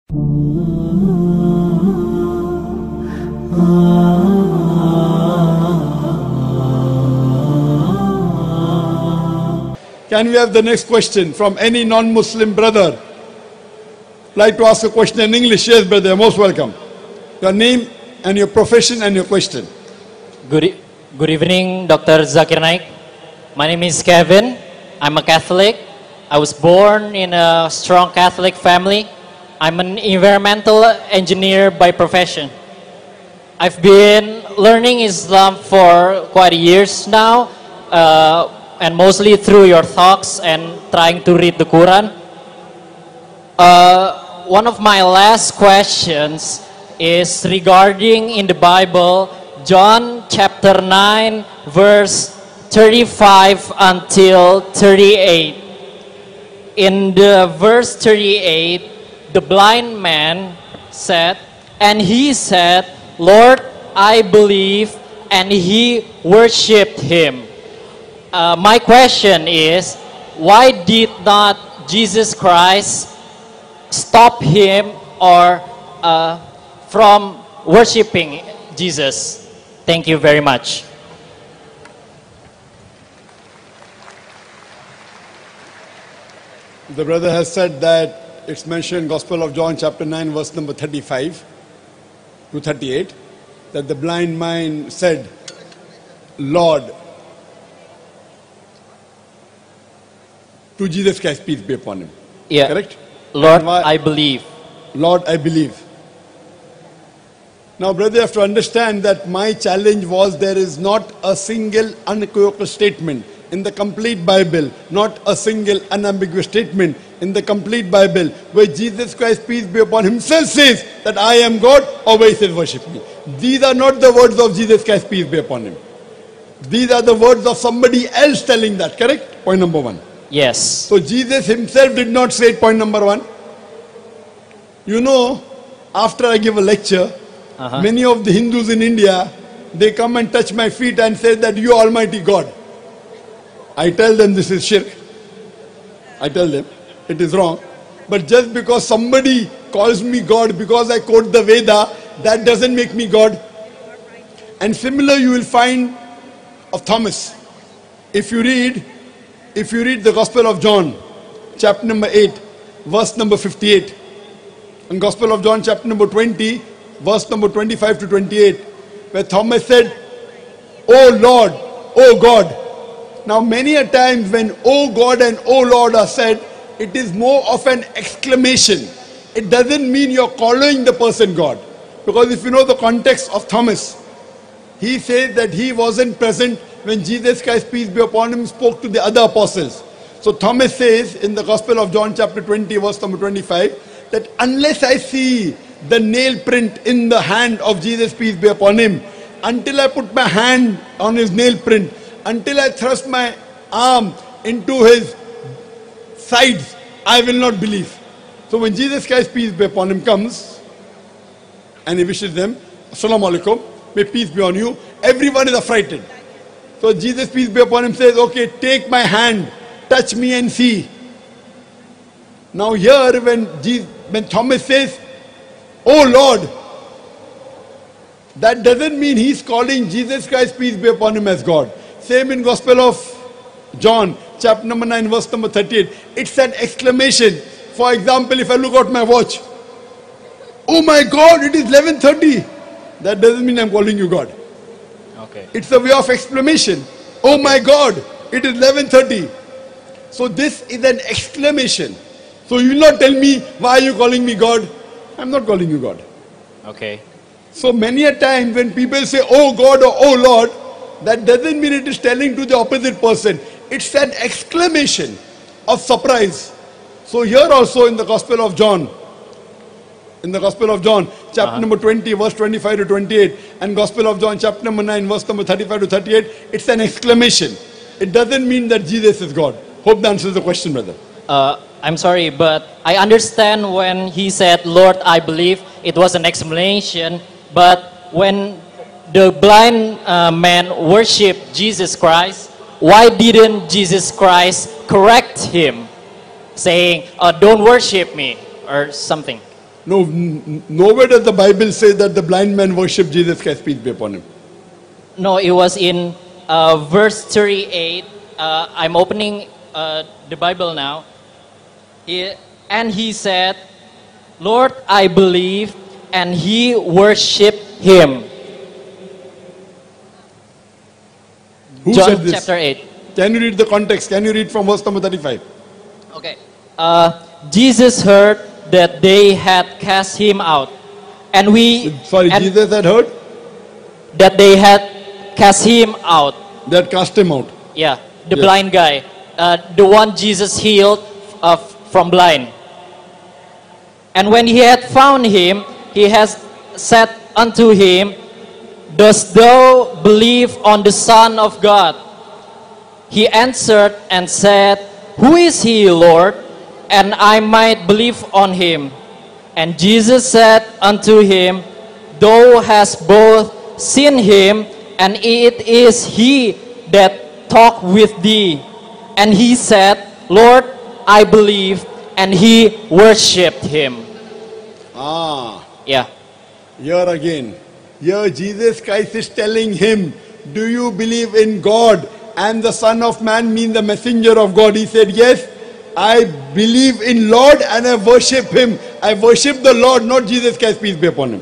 Can we have the next question from any non-Muslim brother? Like to ask a question in English? Yes, brother, you're most welcome. Your name and your profession and your question. Good evening, Dr. Zakir Naik. My name is Kevin. I'm a Catholic. I was born in a strong Catholic family. I'm an environmental engineer by profession. I've been learning Islam for quite years now, and mostly through your talks and trying to read the Quran. One of my last questions is regarding in the Bible, John chapter 9, verse 35 until 38. In the verse 38, the blind man said, and he said, Lord, I believe, and he worshipped him. My question is, why did not Jesus Christ stop him or from worshiping Jesus? Thank you very much. The brother has said that it's mentioned in Gospel of John chapter 9 verse number 35 to 38 that the blind man said, Lord, to Jesus Christ, peace be upon him. Yeah. Correct? Lord, I believe. Lord, I believe. Now, brother, you have to understand that my challenge was there is not a single unequivocal statement in the complete Bible, not a single unambiguous statement in the complete Bible where Jesus Christ, peace be upon him, himself says that I am God, or where he says worship me. These are not the words of Jesus Christ, peace be upon him. These are the words of somebody else telling that, correct? Point number one. Yes. So Jesus himself did not say it, point number one. You know, after I give a lecture, many of the Hindus in India, they come and touch my feet and say that you are Almighty God. I tell them this is shirk. I tell them it is wrong. But just because somebody calls me God because I quote the Veda, that doesn't make me God. And similar you will find of Thomas. If you read the Gospel of John, chapter number 8, verse number 58, and Gospel of John, chapter number 20, verse number 25 to 28, where Thomas said, "Oh Lord, oh God." Now many a times when "oh God" and "oh Lord" are said, it is more of an exclamation. It doesn't mean you're calling the person God. Because if you know the context of Thomas, he says that he wasn't present when Jesus Christ, peace be upon him, spoke to the other apostles. So Thomas says in the Gospel of John chapter 20 verse number 25 that unless I see the nail print in the hand of Jesus, peace be upon him, until I put my hand on his nail print, until I thrust my arm into his sides, I will not believe. So when Jesus Christ, peace be upon him, comes and he wishes them, Assalamu alaikum, may peace be on you, everyone is affrighted. So Jesus, peace be upon him, says, okay, take my hand, touch me and see. Now here when Thomas says, oh Lord, that doesn't mean he's calling Jesus Christ, peace be upon him, as God. Same in Gospel of John, chapter number 9, verse number 38. It's an exclamation. For example, if I look at my watch, oh my God, it is 11:30. That doesn't mean I'm calling you God. Okay. It's a way of exclamation. Oh my God, it is 11:30. So this is an exclamation. So you will not tell me, why are you calling me God? I'm not calling you God. Okay. So many a time when people say, oh God or oh Lord, that doesn't mean it is telling to the opposite person. It's an exclamation of surprise. So here also in the Gospel of John, chapter number 20, verse 25 to 28, and Gospel of John, chapter number 9, verse number 35 to 38, it's an exclamation. It doesn't mean that Jesus is God. Hope that answers the question, brother. I'm sorry, but I understand when he said, Lord, I believe, it was an explanation, but when the blind man worshipped Jesus Christ, why didn't Jesus Christ correct him, saying, don't worship me, or something? No, nowhere does the Bible say that the blind man worshipped Jesus Christ, peace be upon him. No, it was in verse 38. I'm opening the Bible now. And he said, Lord, I believe, and he worshipped him. Who John said this? chapter 8. Can you read the context? Can you read from verse number 35? Okay. Jesus heard that they had cast him out. And Jesus had heard that they had cast him out. that cast him out. Yeah, the Yes. blind guy. The one Jesus healed from blind. And when he had found him, he has said unto him, Dost thou believe on the Son of God? He answered and said, Who is he, Lord? And I might believe on him. And Jesus said unto him, Thou hast both seen him, and it is he that talked with thee. And he said, Lord, I believe. And he worshipped him. Yeah. Here again. Here Jesus Christ is telling him, do you believe in God? And the Son of Man means the messenger of God. He said, yes, I believe in Lord and I worship him. I worship the Lord, not Jesus Christ, peace be upon him.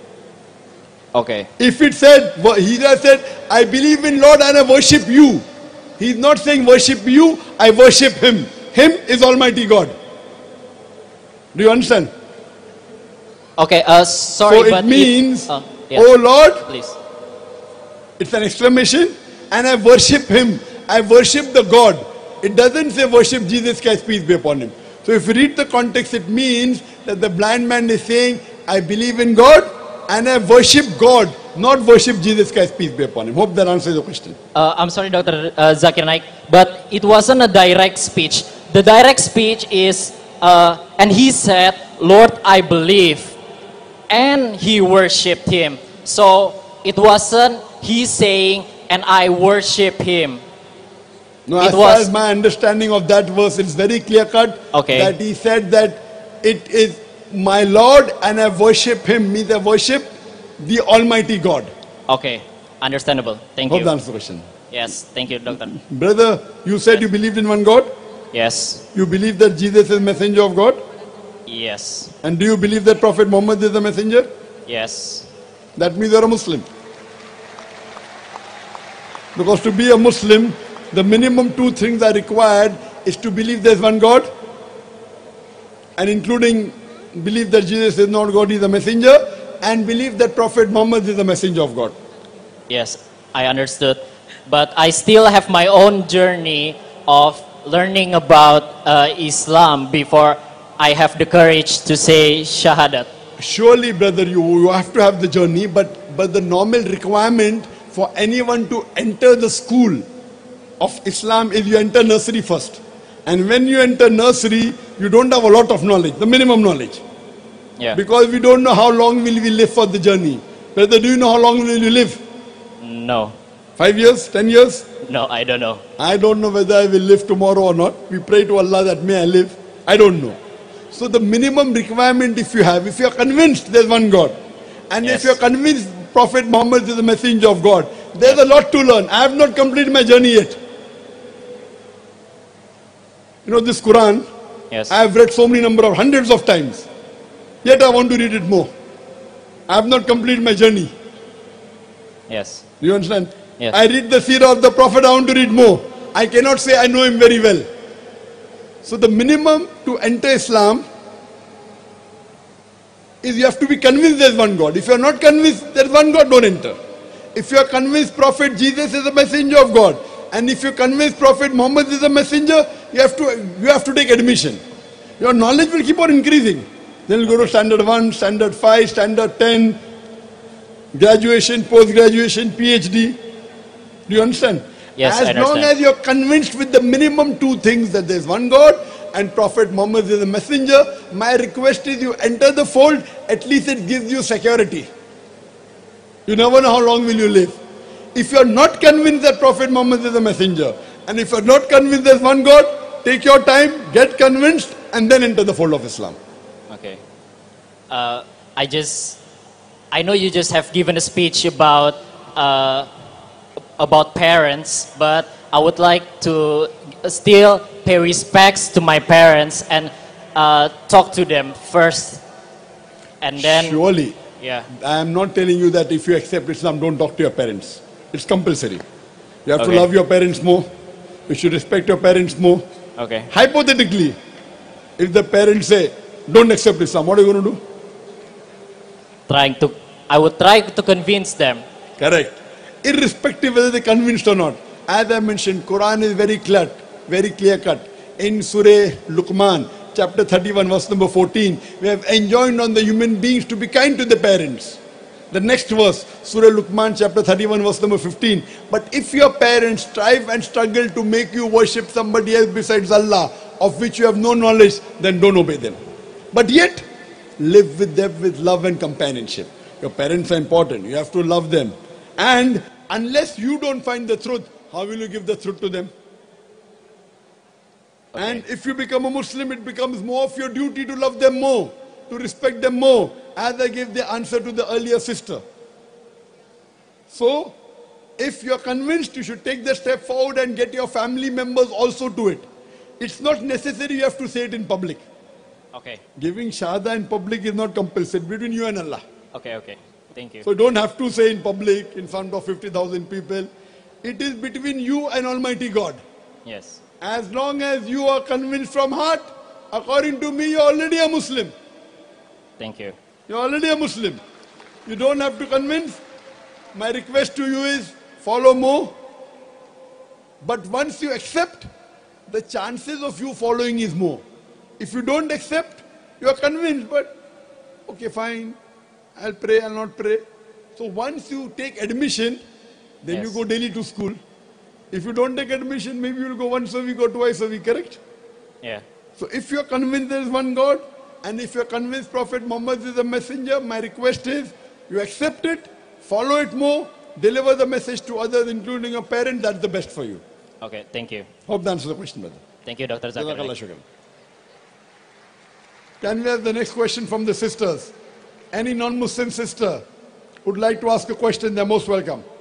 Okay. If it said, he just said, I believe in Lord and I worship you. He's not saying worship you, I worship him. Him is Almighty God. Do you understand? Okay, sorry, So but it means, yeah, oh Lord, please. it's an exclamation, and I worship him. I worship the God. It doesn't say worship Jesus Christ, peace be upon him. So if you read the context, it means that the blind man is saying, I believe in God and I worship God, not worship Jesus Christ, peace be upon him. Hope that answers the question. I'm sorry, Dr. Zakir Naik, but it wasn't a direct speech. The direct speech is, and he said, Lord, I believe. And he worshipped him. So it wasn't he saying, and I worship him. No, It as far was- as my understanding of that verse, it's very clear cut. Okay. That he said that it is my Lord and I worship him, means I worship the Almighty God. Okay, understandable. Thank Hope you. that answers the question. Yes, thank you, Doctor. Brother, you said you believed in one God? Yes, You believe that Jesus is messenger of God? yes, And do you believe that Prophet Muhammad is the messenger? yes. That means you are a Muslim. Because to be a Muslim, the minimum two things are required is to believe there is one God, and including believe that Jesus is not God, he is a messenger, and believe that Prophet Muhammad is the messenger of God. Yes, I understood. But I still have my own journey of learning about Islam before I have the courage to say Shahadat. Surely, brother, you have to have the journey, but the normal requirement for anyone to enter the school of Islam is you enter nursery first. And when you enter nursery, you don't have a lot of knowledge, the minimum knowledge. Yeah. Because we don't know how long will we live for the journey. Brother, do you know how long will you live? No, 5 years? 10 years? no, I don't know. I don't know whether I will live tomorrow or not. We pray to Allah that may I live. I don't know. So the minimum requirement if you are convinced there's one God, and Yes. if you're convinced Prophet Muhammad is the messenger of God, there's a lot to learn. I have not completed my journey yet. You know this Quran, Yes. I have read so many number of hundreds of times. Yet I want to read it more. I have not completed my journey. Yes. Do you understand? Yes. I read the seerah of the Prophet, I want to read more. I cannot say I know him very well. So the minimum to enter Islam is you have to be convinced there is one God. If you are not convinced there is one God, don't enter. If you are convinced Prophet Jesus is a messenger of God, and if you are convinced Prophet Muhammad is a messenger, you have to take admission. Your knowledge will keep on increasing. Then you go to standard 1, standard 5, standard 10, graduation, post-graduation, PhD. Do you understand? Yes, I As long understand. as you're convinced with the minimum two things, that there's one God and Prophet Muhammad is a messenger, my request is you enter the fold, at least it gives you security. You never know how long will you live. If you're not convinced that Prophet Muhammad is a messenger, and if you're not convinced there's one God, take your time, get convinced, and then enter the fold of Islam. Okay. I know you just have given a speech about parents, but I would like to still pay respects to my parents and talk to them first, and then Surely, yeah. I am not telling you that if you accept Islam, don't talk to your parents. It's compulsory. You have to Okay. love your parents more. You should respect your parents more. Okay. Hypothetically, if the parents say, don't accept Islam, what are you going to do? I would try to convince them. Correct. Irrespective whether they're convinced or not. As I mentioned, Quran is very clear cut. In Surah Luqman, chapter 31, verse number 14, we have enjoined on the human beings to be kind to the parents. The next verse, Surah Luqman, chapter 31, verse number 15. But if your parents strive and struggle to make you worship somebody else besides Allah, of which you have no knowledge, then don't obey them. But yet, live with them with love and companionship. Your parents are important. You have to love them. And unless you don't find the truth, how will you give the truth to them? Okay. And if you become a Muslim, it becomes more of your duty to love them more, to respect them more, as I gave the answer to the earlier sister. So, if you're convinced, you should take the step forward and get your family members also to it. It's not necessary you have to say it in public. Okay. Giving shahada in public is not compulsory, between you and Allah. Okay. Thank you. So don't have to say in public, in front of 50,000 people. It is between you and Almighty God. Yes. As long as you are convinced from heart, according to me, you're already a Muslim. Thank you. You're already a Muslim. You don't have to convince. My request to you is follow more. But once you accept, the chances of you following is more. If you don't accept, you are convinced, but okay, fine, I'll pray, I'll not pray. So once you take admission, then you Yes. go daily to school. If you don't take admission, maybe you'll go once a week or twice a week, correct? Yeah. So if you're convinced there is one God, and if you're convinced Prophet Muhammad is a messenger, my request is, you accept it, follow it more, deliver the message to others, including your parents, that's the best for you. Okay. Thank you. Hope that answers the question, brother. Thank you, Dr. Zakir Jazakallah Naik. shukran. Can we have the next question from the sisters? Any non-Muslim sister would like to ask a question, they're most welcome.